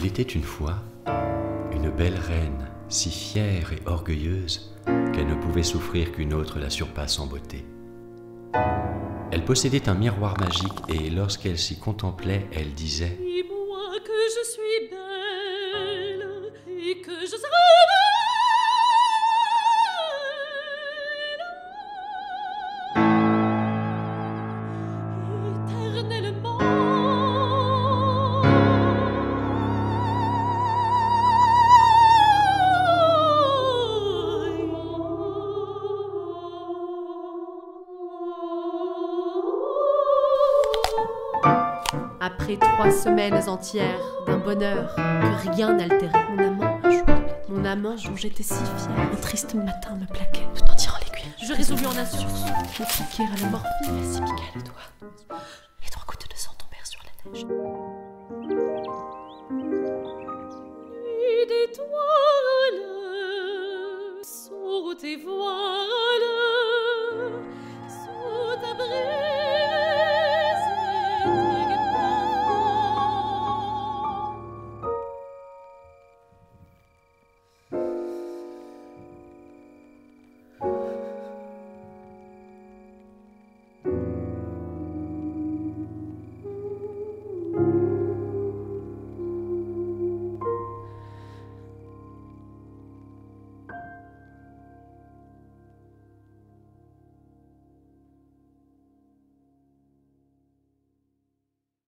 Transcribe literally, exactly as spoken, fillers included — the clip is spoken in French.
était une fois une belle reine, si fière et orgueilleuse qu'elle ne pouvait souffrir qu'une autre la surpasse en beauté. Elle possédait un miroir magique et lorsqu'elle s'y contemplait, elle disait « Dis-moi que je suis belle et que je serai belle éternellement. » Après trois semaines entières d'un bonheur que rien n'altérait, mon amant, un jour, mon amant dont j'étais si fière, un triste matin me plaquait tout en tirant l'aiguille. Je résolus en un sursaut me piquer à la morphine, s'y piqua le doigt. et trois gouttes de sang tombèrent sur la neige.